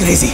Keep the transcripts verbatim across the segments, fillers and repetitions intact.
Crazy.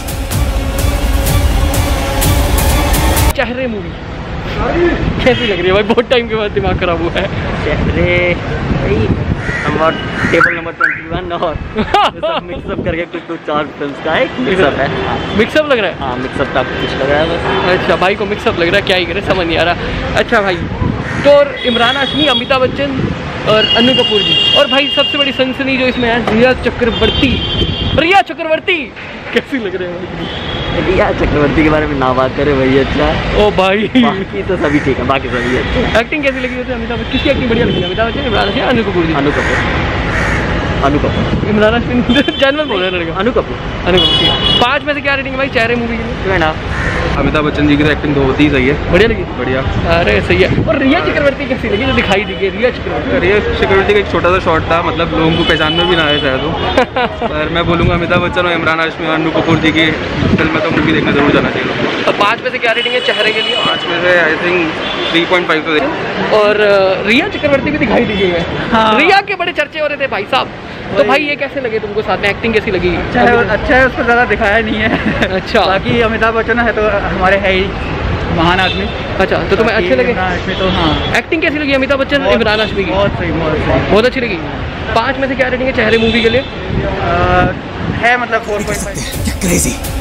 चेहरे movie कैसी लग रही है भाई? बहुत टाइम के बाद दिमाग खराब हुआ है। चेहरे number table number twenty one और मिक्सअप करके कुछ कुछ चार फिल्म का एक मिक्सअप है। मिक्सअप लग रहा है? हाँ मिक्सअप का कुछ लग रहा है बस। अच्छा भाई को मिक्सअप लग रहा है, क्या ही करे समझ नहीं आ रहा। अच्छा भाई तो इमरान हाशमी, अमिताभ बच्चन और अनु कपूर जी, और भाई सबसे बड़ी सनसनी जो इसमें है रिया चक्रवर्ती। रिया चक्रवर्ती कैसी लग रही है? रिया चक्रवर्ती के बारे में ना बात करें वही अच्छा है। ओ भाई बाकी तो सभी ठीक है, बाकी सभी अच्छे हैं। एक्टिंग कैसी लगी वैसे अमिताभ बच्चन? किसकी एक्टिंग बढ़िया लगी? अमिताभ बच्चन, इमरान हाशमी, अनु कपूर जी? अनु कपूर। अनु कपूर। इमरान हाशमी जानवर बोल रहे हैं। अनु कपूर। अनु कपूर। पाँच में से क्या रेटिंग है भाई चेहरे मूवी के लिए? अमिताभ बच्चन जी की तो एक्टिंग तो होती ही सही है। बढ़िया लगी? बढ़िया। अरे सही है। और रिया चक्रवर्ती कैसी लगी जो दिखाई दी गई? रिया चक्रवर्ती रिया चक्रवर्ती का एक छोटा सा शॉट था, मतलब लोगों को पहचान में भी ना आया शायद वो। पर मैं बोलूँगा अमिताभ बच्चन और इमरान हाशमी और अनु कपूर जी की फिल्म में तो मूवी देखने जरूर जाना चाहिए। और पाँच में से क्या रेटिंग है चेहरे के लिए? पाँच में से I think three point five तो देखें। और रिया चक्रवर्ती भी दिखाई दी गई है। हाँ। रिया के बड़े चर्चे हो रहे थे भाई साहब, तो भाई ये कैसे लगे तुमको? साथ में एक्टिंग कैसी लगी? अच्छा है, अच्छा है, उसको ज़्यादा दिखाया नहीं है। अच्छा। बाकी अमिताभ बच्चन है तो हमारे है ही महान आदमी। अच्छा तो तुम्हें अच्छे लगे? तो हाँ। एक्टिंग कैसी लगी अमिताभ बच्चन, इमरान हाशमी की? बहुत सही, बहुत सही, बहुत अच्छी लगी। पाँच में से क्या रेटिंग है चेहरे मूवी के लिए? है मतलब फोर पॉइंट फाइव। क्रेजी।